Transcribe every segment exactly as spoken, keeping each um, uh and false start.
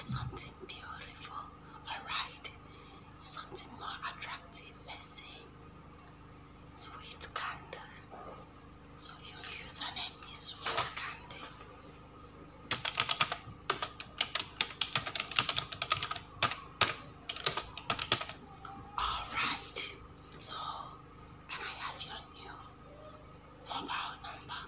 something beautiful, alright? Something more attractive, let's say. Sweet candle. So your username is sweet candle. Alright. So can I have your new mobile number?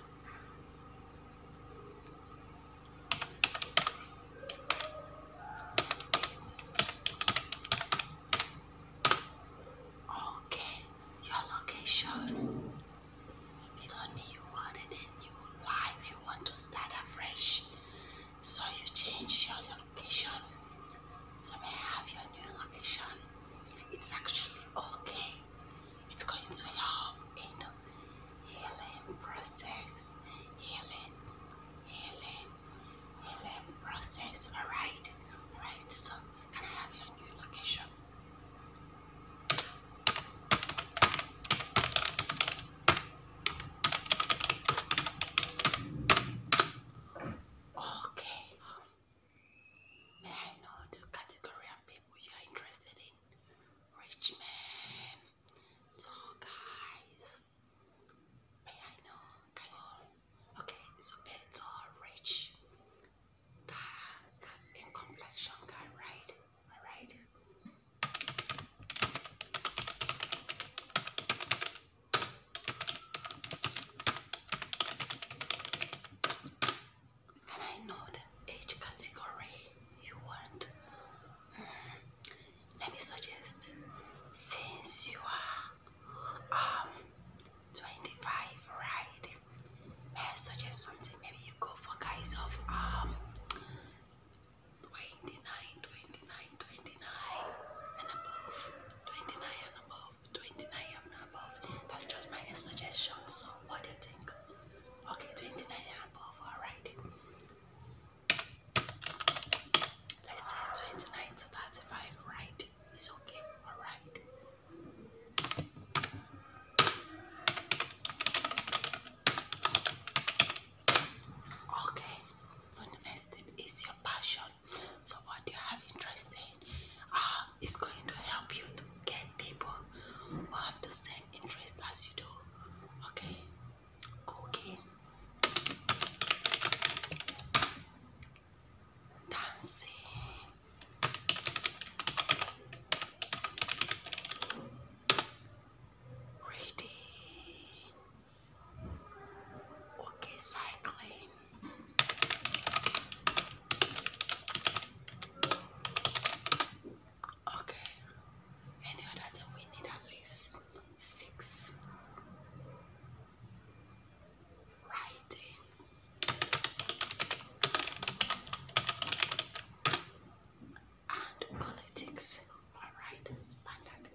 Okay, your location. You told me you wanted a new life, you want to start afresh. So you change your location. So may I have your new location? It's actually okay. It's going to help in the healing process. Healing, healing, healing process. Alright, alright. So can I have your new location? Okay. May I know the category of people you are interested in? Rich men, tall guys. May I know? Guys? Okay, so a tall, rich, dark in complexion guy, right? Alright. Can I know the age category you want? Hmm. Let me suggest, since you are um twenty-five, right? May I suggest something? Maybe you go for guys of um twenty-nine, twenty-nine, twenty-nine and above, twenty-nine and above, twenty-nine and above. That's just my suggestion. So what do you think? Okay, twenty-nine and above, alright. Let's say twenty-nine to thirty-five, right? It's okay, alright. Okay, but the next thing is your passion. So what you have interest in uh, is going to help you to get people who have the same interest as you do. Okay, cooking, dancing, reading, okay, cycling. Okay, any other thing we need at least six. Writing. And politics. Alright, standard.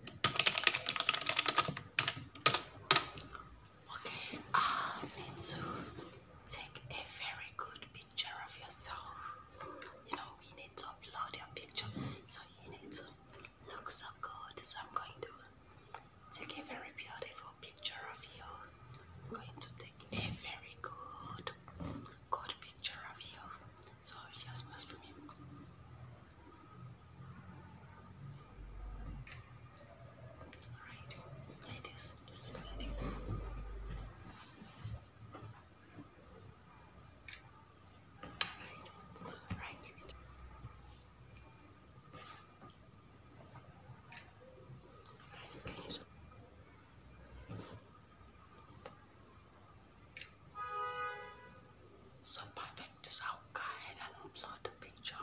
Okay, I need to take a very good picture of yourself. You know, we need to upload your picture, so you need to look so good. So I'm going to take a very beautiful picture of you. I'm going to take a very good, good picture of you. So just pass for me. Alright, like this, just look like this. Alright, alright, give it. Alright, give it. So perfect, so I'll go ahead and upload the picture.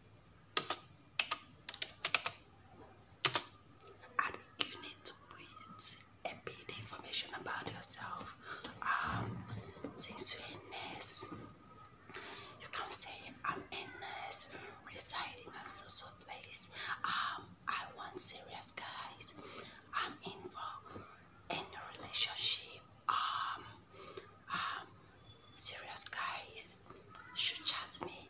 And you need to put a bit information about yourself. Um, since you're a nurse, you can say I'm a nurse residing at so place. Um, I want serious guys. I'm in for any relationship. Um, um, serious guys should chat me.